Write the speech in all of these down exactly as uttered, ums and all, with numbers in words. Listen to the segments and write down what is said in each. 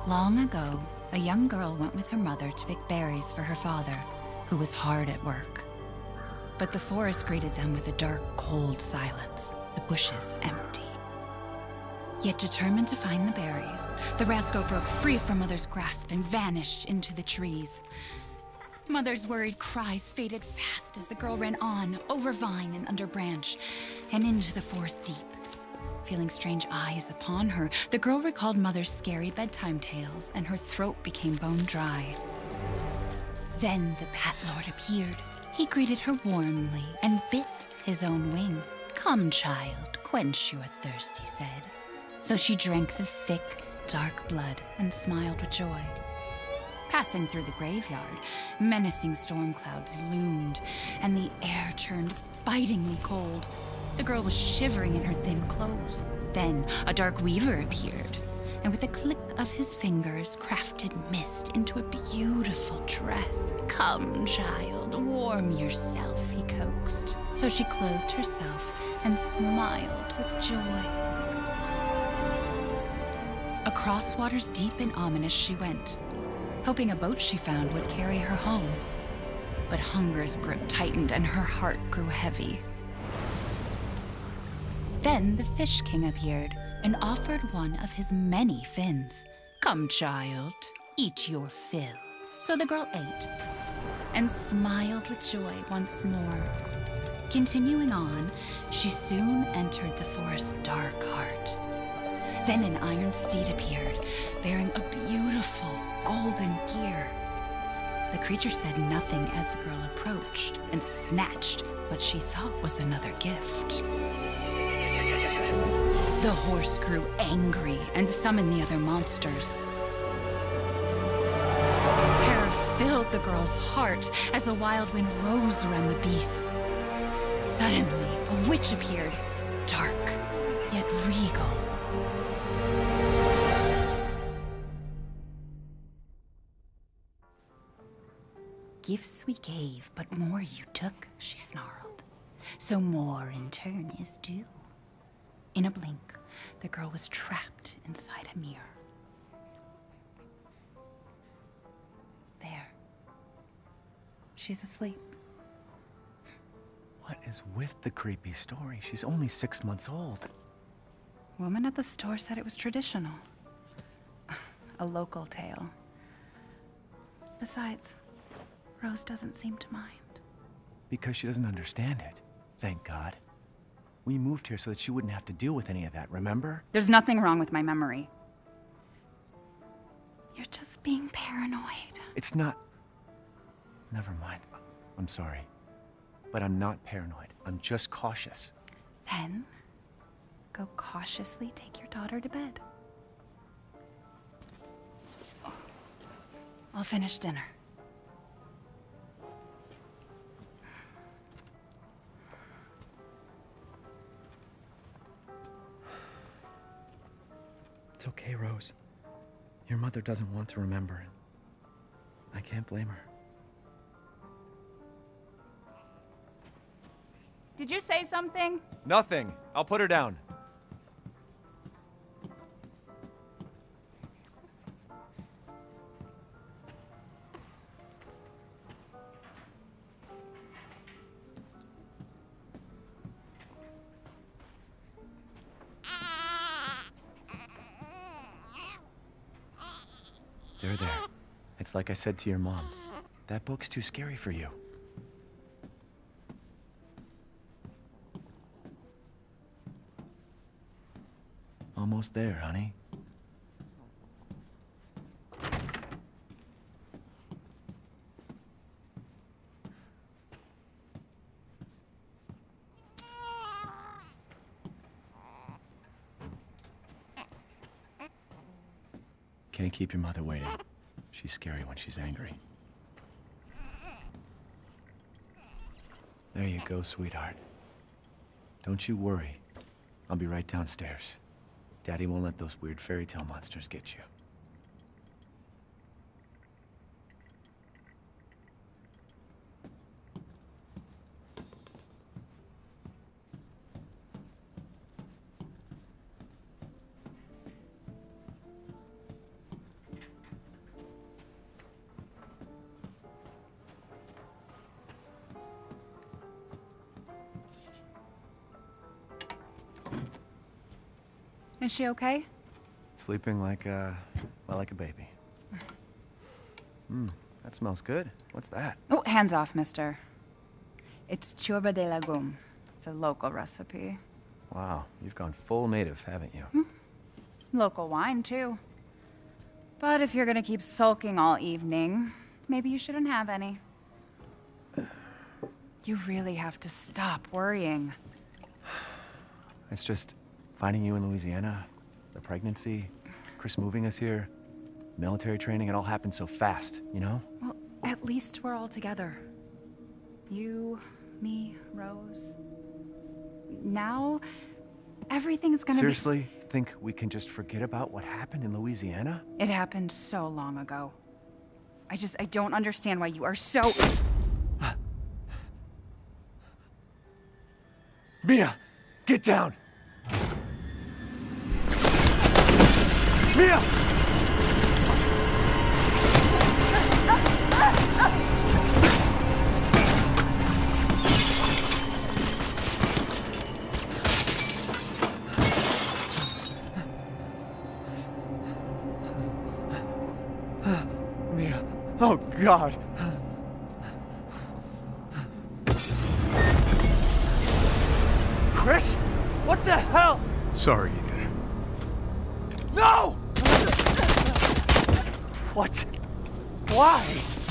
Long ago, a young girl went with her mother to pick berries for her father, who was hard at work. But the forest greeted them with a dark, cold silence, the bushes empty. Yet determined to find the berries, the rascal broke free from Mother's grasp and vanished into the trees. Mother's worried cries faded fast as the girl ran on, over vine and under branch, and into the forest deep. Feeling strange eyes upon her, the girl recalled Mother's scary bedtime tales, and her throat became bone dry. Then the Bat Lord appeared. He greeted her warmly and bit his own wing. "Come, child, quench your thirst," he said. So she drank the thick, dark blood and smiled with joy. Passing through the graveyard, menacing storm clouds loomed, and the air turned bitingly cold. The girl was shivering in her thin clothes. Then a dark weaver appeared, and with a click of his fingers, crafted mist into a beautiful dress. "Come, child, warm yourself," he coaxed. So she clothed herself and smiled with joy. Across waters deep and ominous she went, hoping a boat she found would carry her home. But hunger's grip tightened and her heart grew heavy. Then the Fish King appeared and offered one of his many fins. "Come, child, eat your fill." So the girl ate and smiled with joy once more. Continuing on, she soon entered the forest's dark heart. Then an iron steed appeared, bearing a beautiful golden gear. The creature said nothing as the girl approached and snatched what she thought was another gift. The horse grew angry and summoned the other monsters. Terror filled the girl's heart as the wild wind rose around the beasts. Suddenly, a witch appeared, dark yet regal. "Gifts we gave, but more you took," she snarled. "So more in turn is due." In a blink, the girl was trapped inside a mirror. There. She's asleep. What is with the creepy story? She's only six months old. Woman at the store said it was traditional. A local tale. Besides, Rose doesn't seem to mind. Because she doesn't understand it. Thank God. We moved here so that she wouldn't have to deal with any of that, remember? There's nothing wrong with my memory. You're just being paranoid. It's not... Never mind. I'm sorry. But I'm not paranoid. I'm just cautious. Then, go cautiously take your daughter to bed. I'll finish dinner. It's okay, Rose. Your mother doesn't want to remember it. I can't blame her. Did you say something? Nothing. I'll put her down. There, there. It's like I said to your mom. That book's too scary for you. Almost there, honey. Can't keep your mother waiting. She's scary when she's angry. There you go, sweetheart. Don't you worry. I'll be right downstairs. Daddy won't let those weird fairy tale monsters get you. Is she okay? Sleeping like, uh, well, like a baby. Hmm, that smells good. What's that? Oh, hands off, mister. It's churba de legume. It's a local recipe. Wow, you've gone full native, haven't you? Hmm. Local wine, too. But if you're gonna keep sulking all evening, maybe you shouldn't have any. You really have to stop worrying. It's just finding you in Louisiana, the pregnancy, Chris moving us here, military training, it all happened so fast, you know? Well, at least we're all together. You, me, Rose. Now, everything's gonna Seriously? be... Think we can just forget about what happened in Louisiana? It happened so long ago. I just, I don't understand why you are so... Mia! Get down! Mia! Mia. Oh, God. Chris? What the hell? Sorry, Ethan. No! What? Why?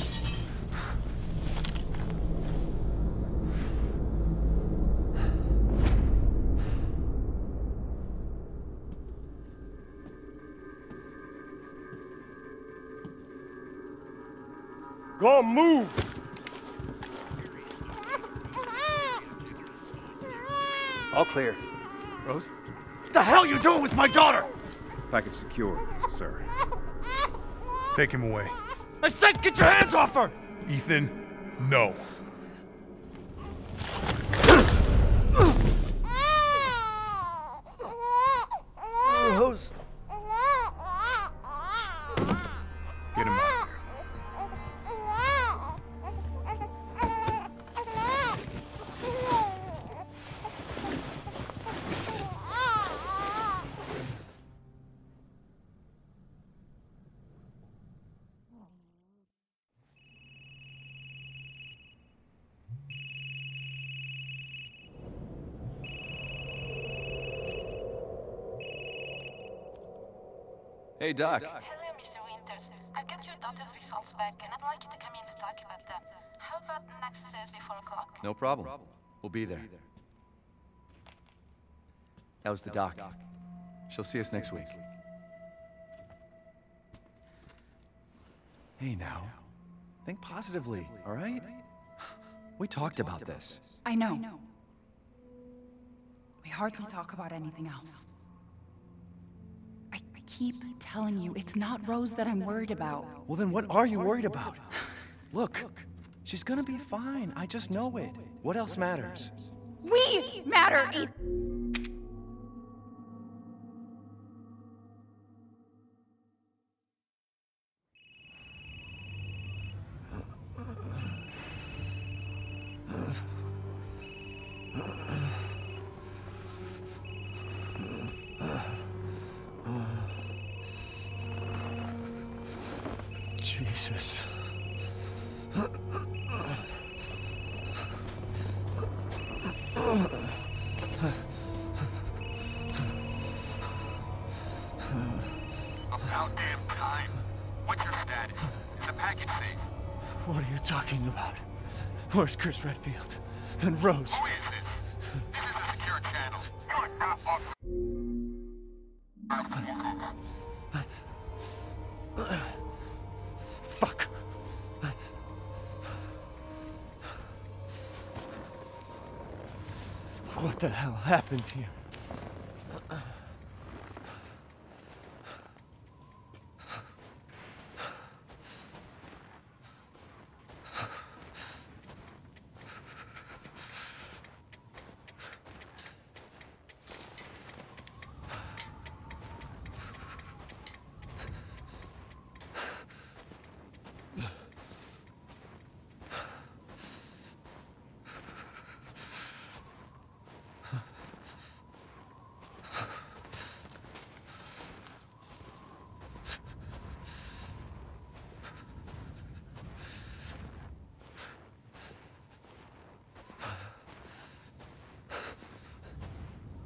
Go on, move! All clear. Rose? What the hell are you doing with my daughter? Package secure, sir. Take him away. I said get your hands off her! Ethan, no. Rose. Get him out of here. Hey, Doc. Hello, Mister Winters. I've got your daughter's results back, and I'd like you to come in to talk about them. How about next Thursday, four o'clock? No problem. We'll be there. That was the doc. She'll see us next week. Hey, now. Think positively, all right? We talked about this. I know. We hardly talk about anything else. I, I keep telling you, it's not Rose that I'm worried about. Well, then what are you worried about? Look, she's gonna be fine. I just know it. What else matters? We matter, Ethan. Jesus. About damn time. What's your status? Is the package safe? What are you talking about? Where's Chris Redfield? And Rose? Who is this? This is a secure channel. You are not on... Fuck. What the hell happened here?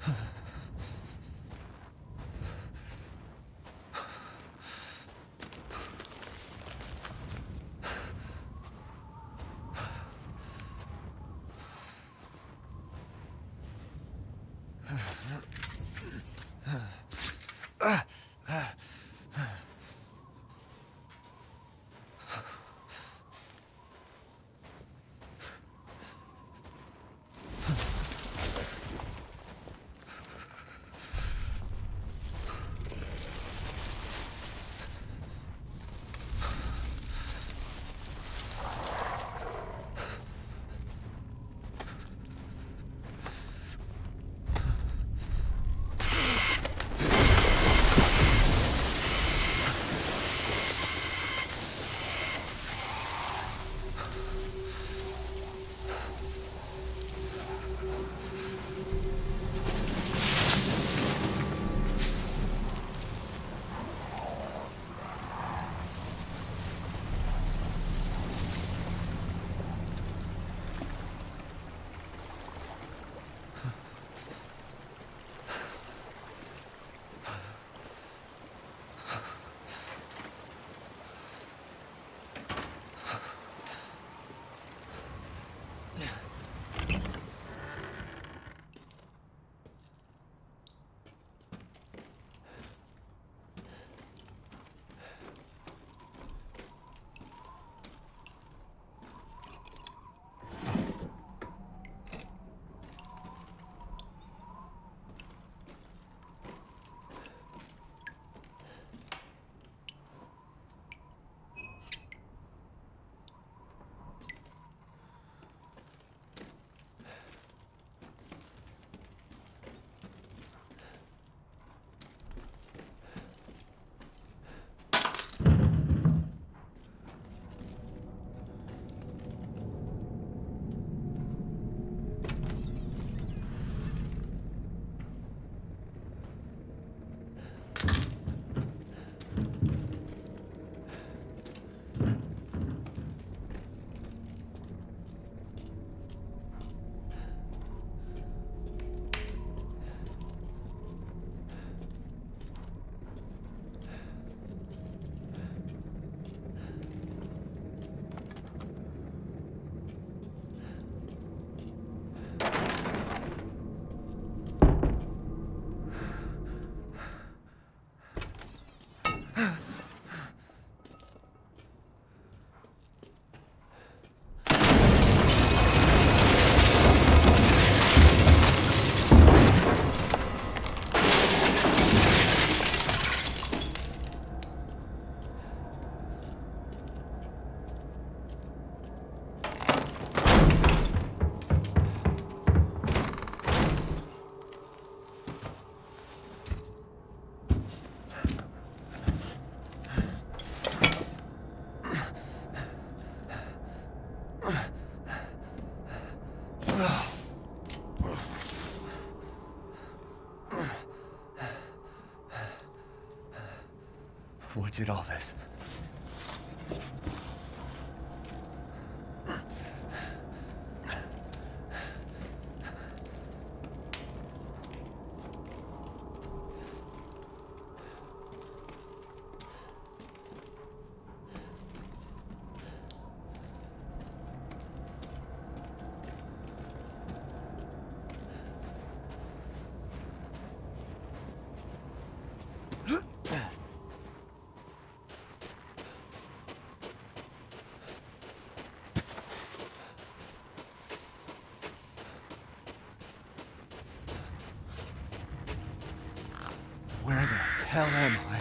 What did all this? Where the hell am I?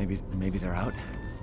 Maybe, maybe they're out?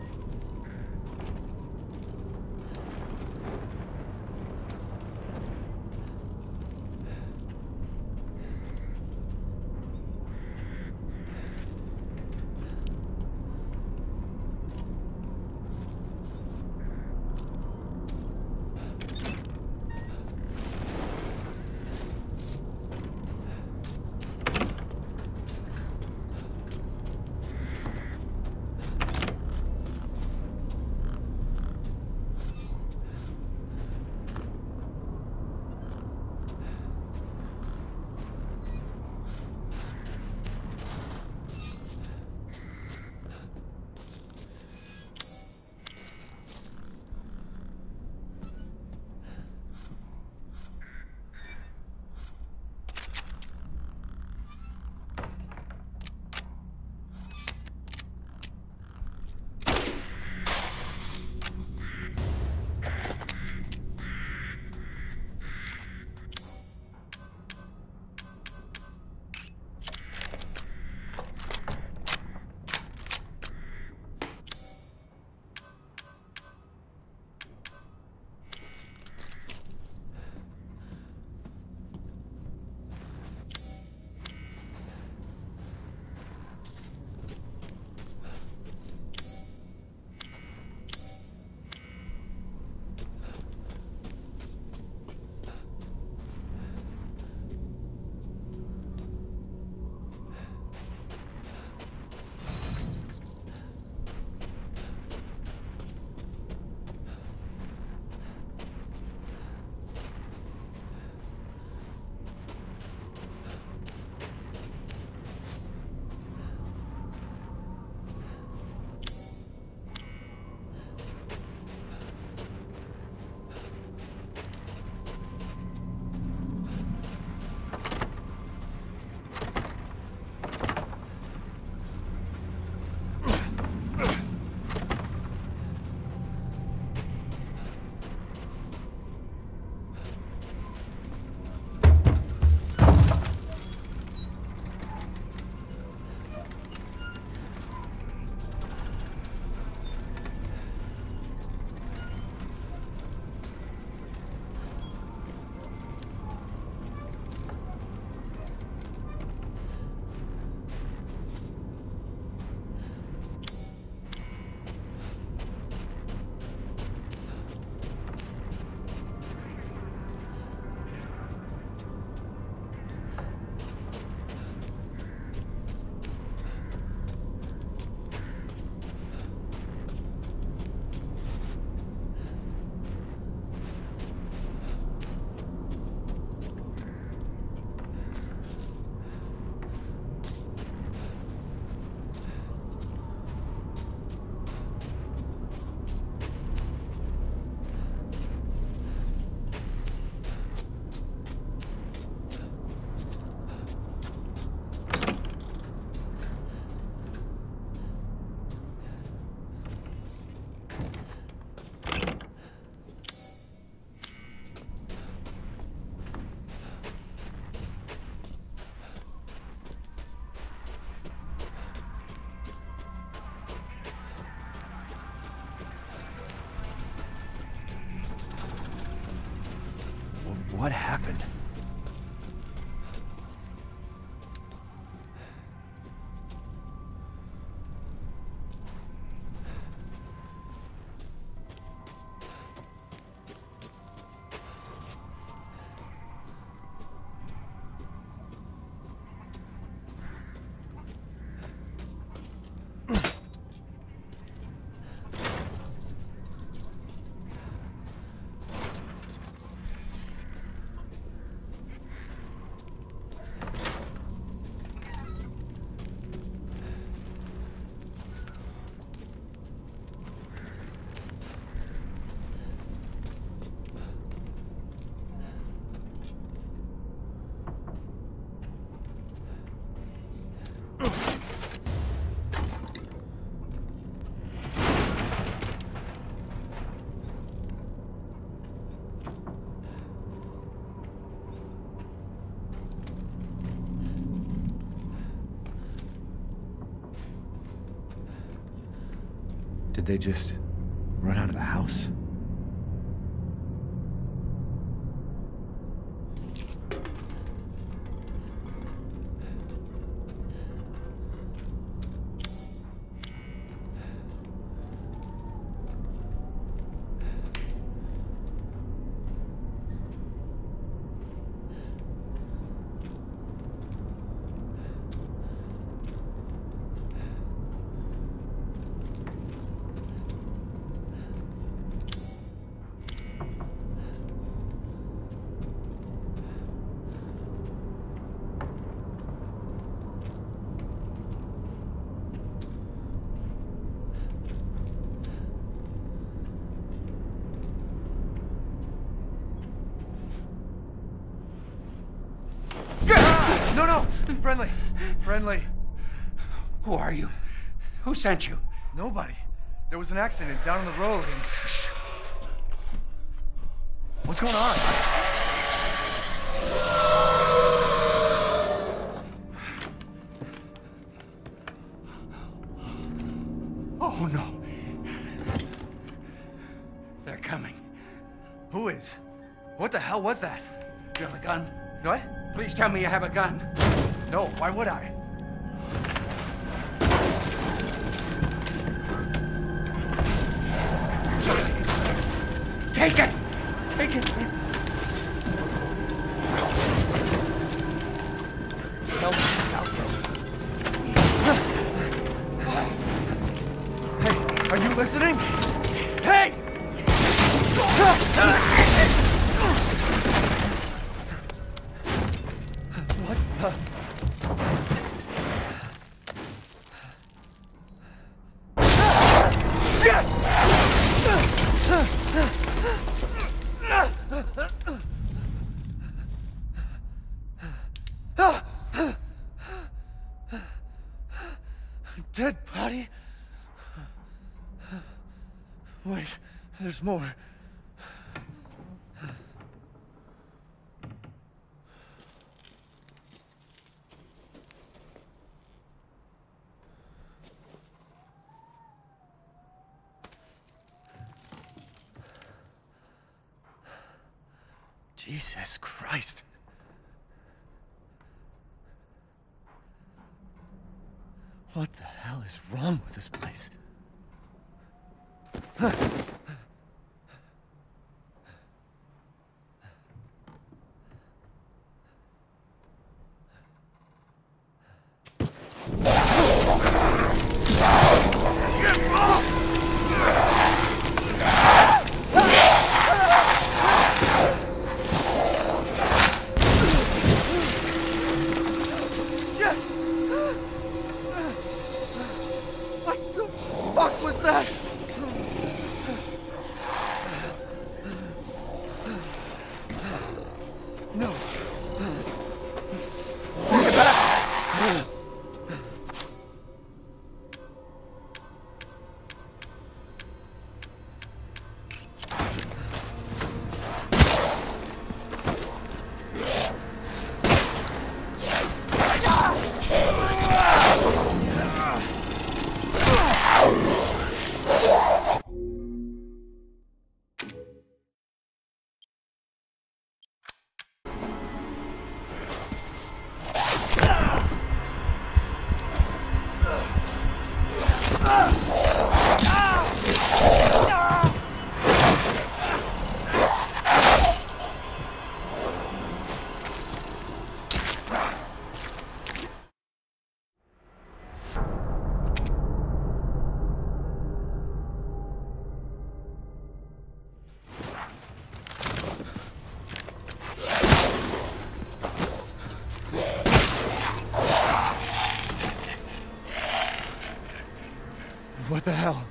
What happened? Did they just run out of the house? No, no! Friendly. Friendly. Who are you? Who sent you? Nobody. There was an accident down on the road and... What's going on? Oh, no. They're coming. Who is? What the hell was that? You have a gun? What? Please tell me you have a gun. No, why would I? Take it! Take it! Help us out here. Hey, are you listening? Hey! What the? Shit! Dead body? Wait, there's more. Jesus Christ. What the hell is wrong with this place? Shit! What the fuck was that? No. Stay back! What the hell?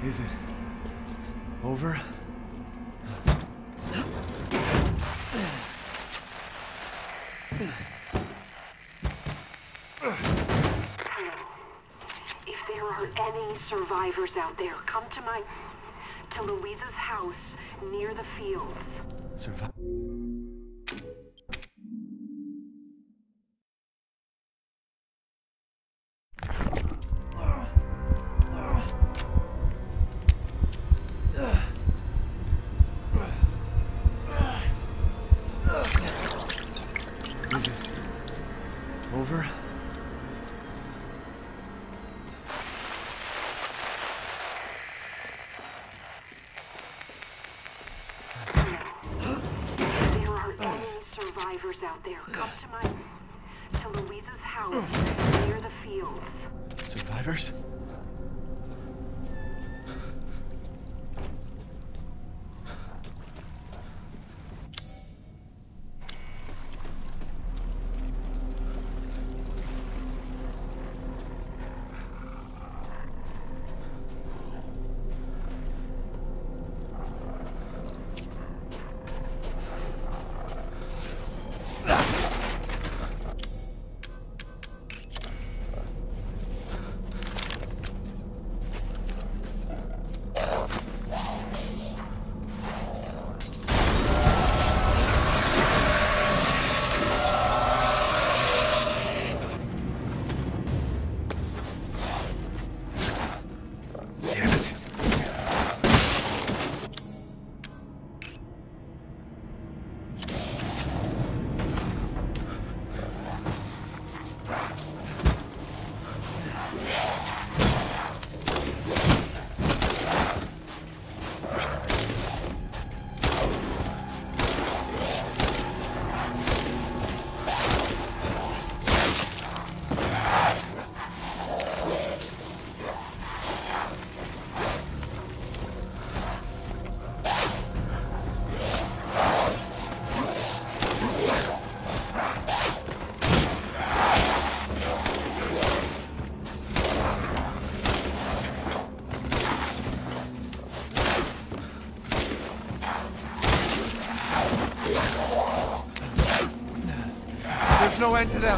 Is it over? If there are any survivors out there, come to my... to Louisa's house near the fields. Survive. Is it over? Out there, come to my to Louisa's house near the fields. Survivors? There's no end to them.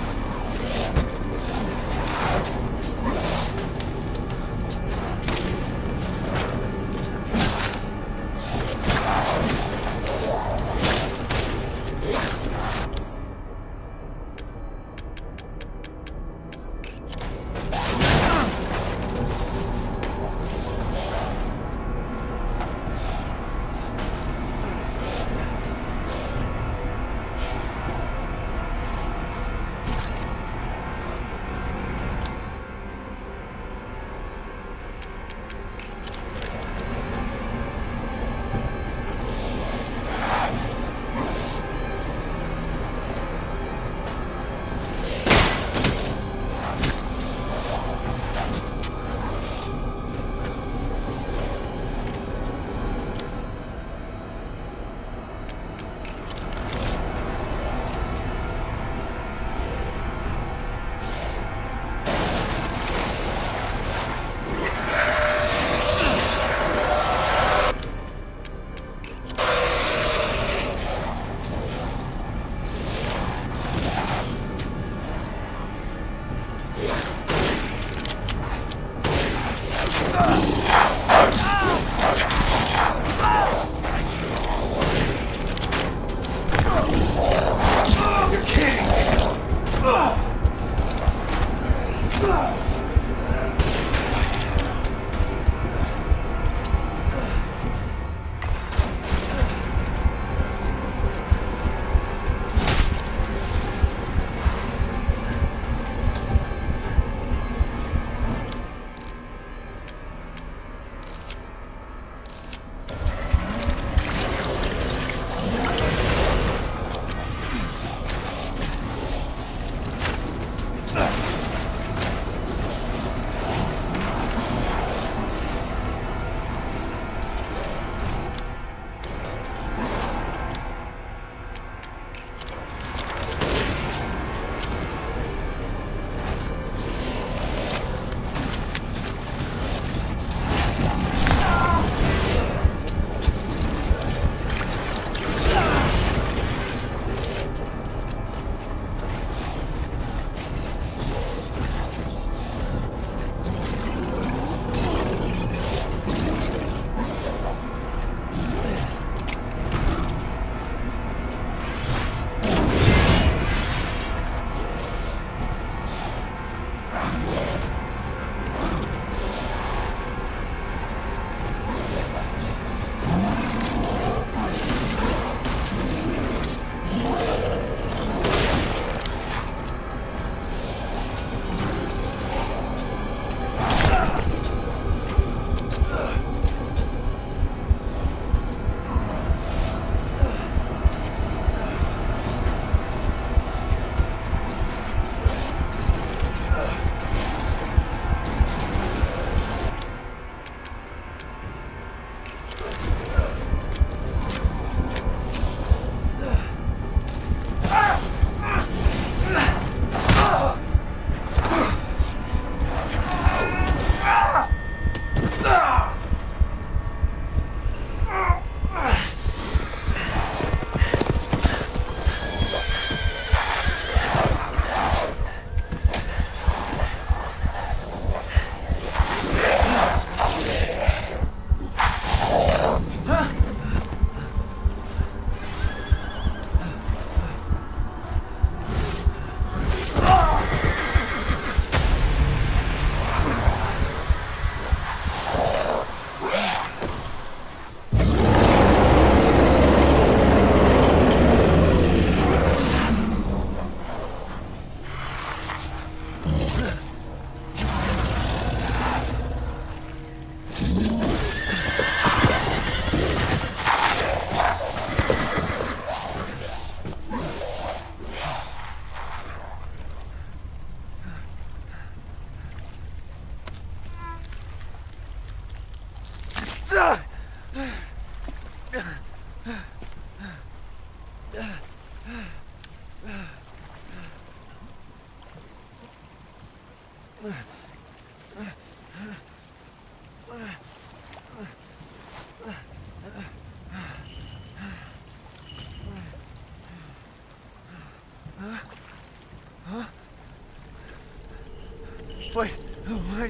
Wait, oh, wait.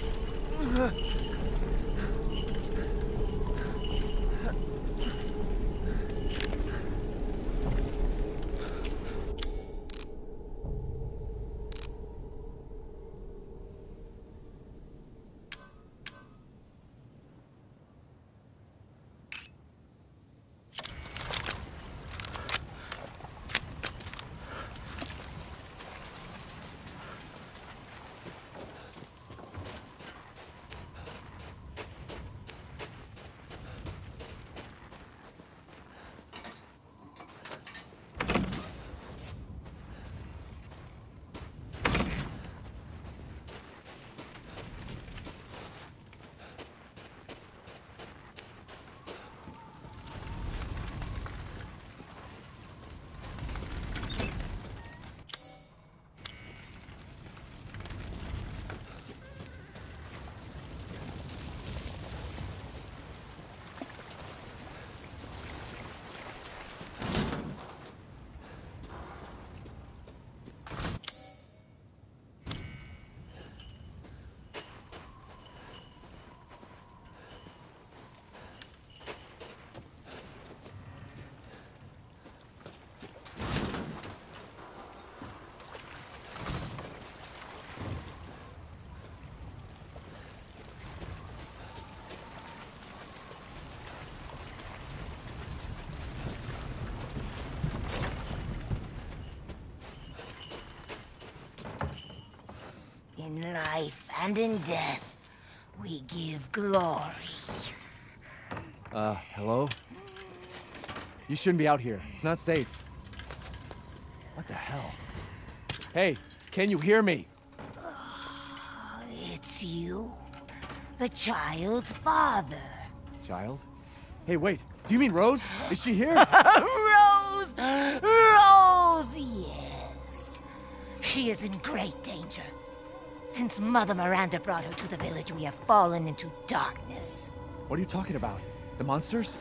In life and in death, we give glory. Uh, hello? You shouldn't be out here. It's not safe. What the hell? Hey, can you hear me? It's you, the child's father. Child? Hey, wait. Do you mean Rose? Is she here? Rose! Rose, yes. She is in great danger. Since Mother Miranda brought her to the village, we have fallen into darkness. What are you talking about? The monsters?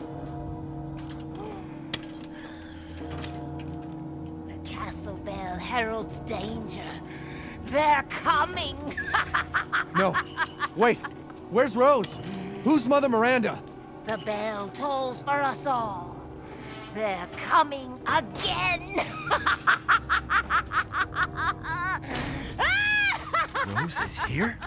The castle bell heralds danger. They're coming! No. Wait. Where's Rose? Who's Mother Miranda? The bell tolls for us all. They're coming again! Rose is here?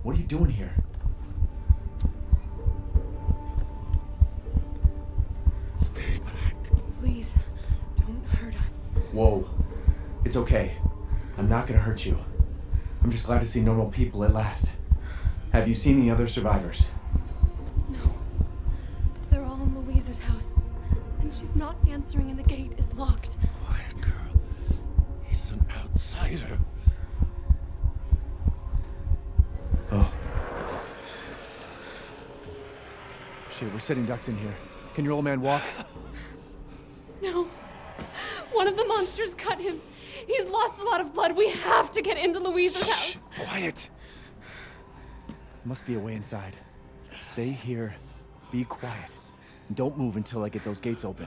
What are you doing here? Stay back. Please, don't hurt us. Whoa. It's okay. I'm not gonna hurt you. I'm just glad to see normal people at last. Have you seen any other survivors? No. They're all in Louise's house. And she's not answering and the gate is locked. Quiet girl. He's an outsider. Oh. Shit, we're sitting ducks in here. Can your old man walk? No. One of the monsters cut him. He's lost a lot of blood. We have to get into Louise's Shh, house. quiet. Must be a way inside. Stay here. Be quiet. And don't move until I get those gates open.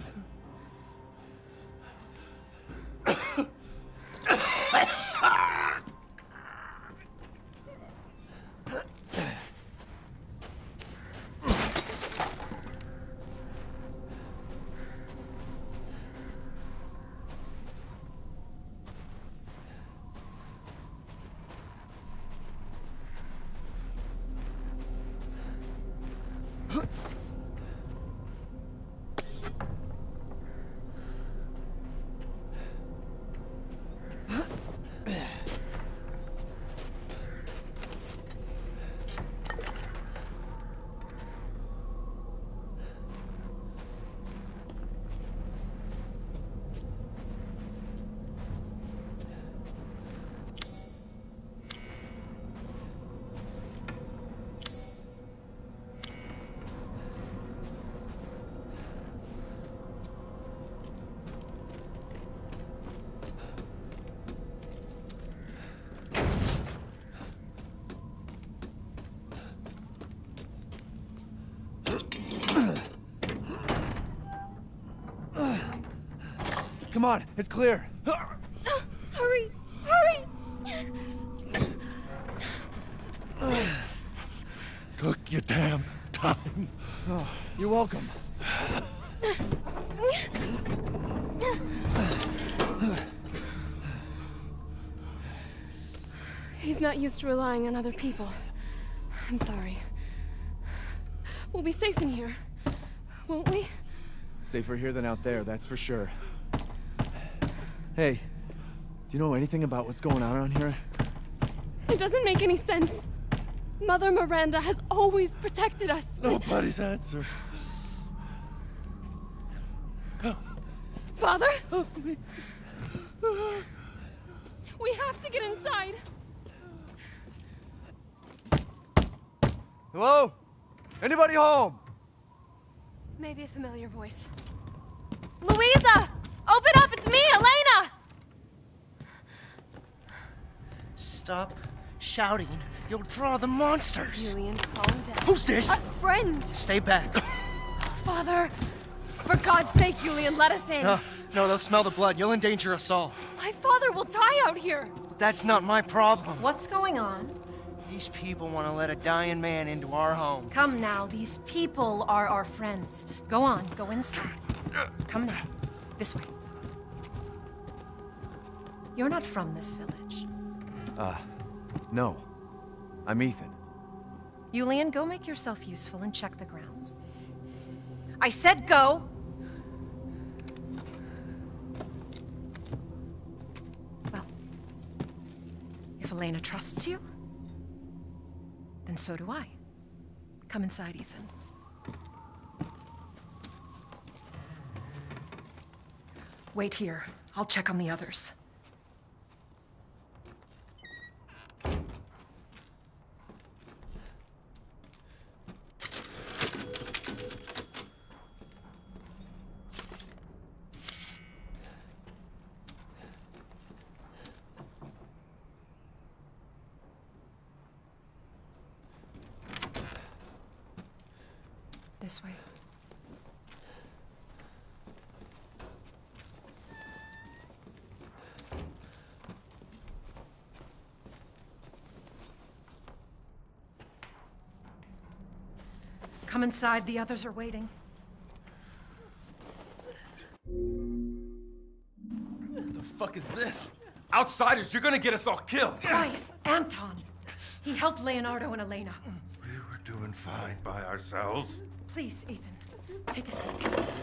Come on, it's clear. Hurry! Hurry! Took your damn time. Oh, you're welcome. He's not used to relying on other people. I'm sorry. We'll be safe in here, won't we? Safer here than out there, that's for sure. Hey, do you know anything about what's going on around here? It doesn't make any sense. Mother Miranda has always protected us. Nobody's answer. Father? We have to get inside. Hello? Anybody home? Maybe a familiar voice. Louisa! Open up! It's me, Elena! Stop shouting. You'll draw the monsters. Julian, calm down. Who's this? A friend! Stay back. Father! For God's sake, Julian, let us in. No, no, they'll smell the blood. You'll endanger us all. My father will die out here. That's not my problem. What's going on? These people want to let a dying man into our home. Come now, these people are our friends. Go on, go inside. Come now, this way. You're not from this village. Uh, no. I'm Ethan. Julian, go make yourself useful and check the grounds. I said go! Well, if Elena trusts you, then so do I. Come inside, Ethan. Wait here. I'll check on the others. This way. Come inside, the others are waiting. What the fuck is this? Outsiders, you're gonna get us all killed. Quiet, Anton. He helped Leonardo and Elena. We were doing fine by ourselves. Please, Ethan, take a seat.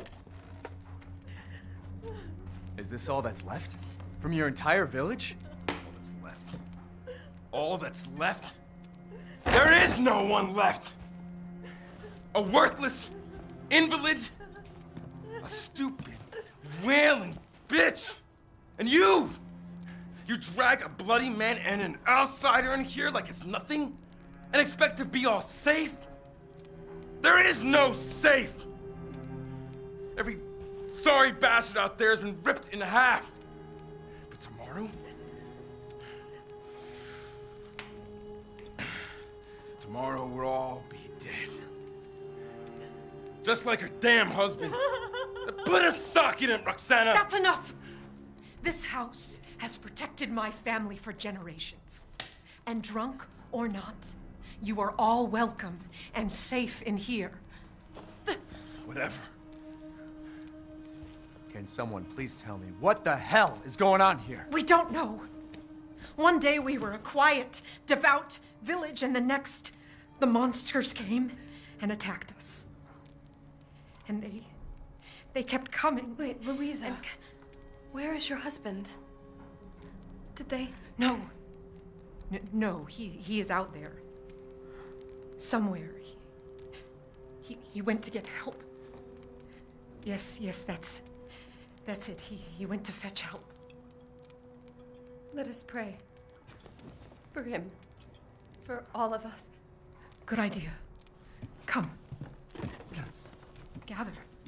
Is this all that's left? From your entire village? All that's left. All that's left? There is no one left! A worthless invalid, a stupid, wailing bitch! And you! You drag a bloody man and an outsider in here like it's nothing? And expect to be all safe? There is no safe! Every sorry bastard out there has been ripped in half. But tomorrow? Tomorrow we'll all be dead. Just like her damn husband. Put a sock in it, Roxana! That's enough! This house has protected my family for generations. And drunk or not, you are all welcome and safe in here. Whatever. Can someone please tell me what the hell is going on here? We don't know. One day we were a quiet, devout village, and the next, the monsters came and attacked us. And they, they kept coming. Wait, Louisa, and... where is your husband? Did they? No. N no, he, he is out there. Somewhere. He, he, he went to get help. Yes, yes, that's, that's it. He, he went to fetch help. Let us pray. For him. For all of us. Good idea. Come. Gather.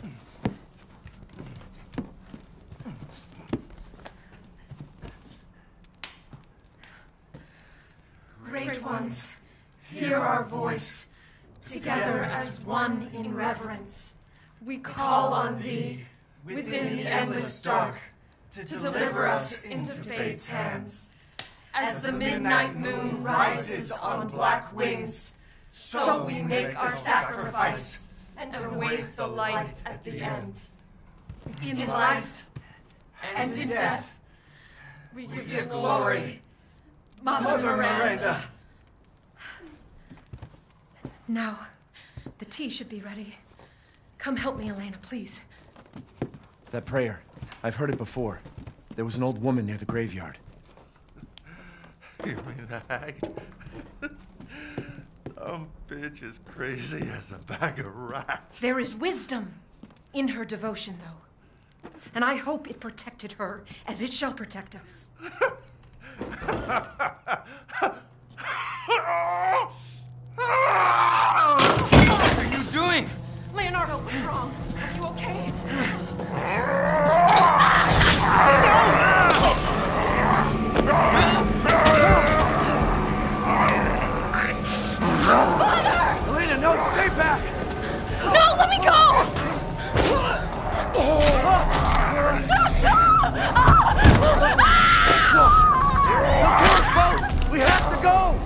Great ones, hear our voice. Together as one in reverence, we call on thee within the endless dark to deliver us into fate's hands. As the midnight moon rises on black wings, so we make our sacrifice and await the light at the end. In life and in death, we give you glory, Mother Miranda. Now, the tea should be ready. Come help me, Elena, please. That prayer, I've heard it before. There was an old woman near the graveyard. You mean the hag? Dumb bitch is crazy as a bag of rats. There is wisdom in her devotion, though. And I hope it protected her as it shall protect us. What are you doing? Leonardo, what's wrong? Are you okay? Father! Elena, no, stay back! No, let me go! They'll kill us both! We have to go!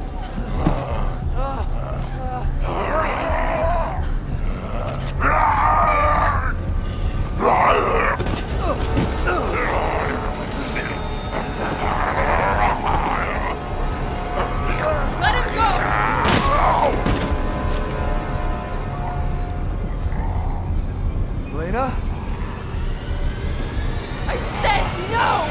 Let him go! Elena? I said no!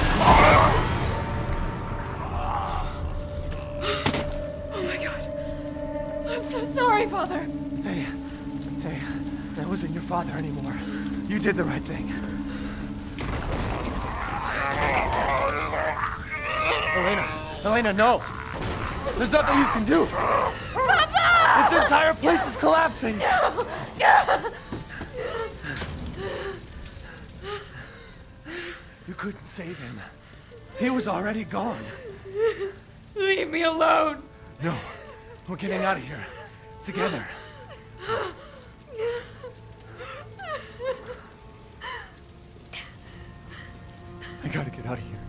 Oh my God. I'm so sorry, Father. Hey, hey, that wasn't your father anymore. You did the right thing. Elena, Elena, no! There's nothing you can do! Papa! This entire place is collapsing! No! No! You couldn't save him. He was already gone. Leave me alone! No, we're getting out of here. Together. I gotta get out of here.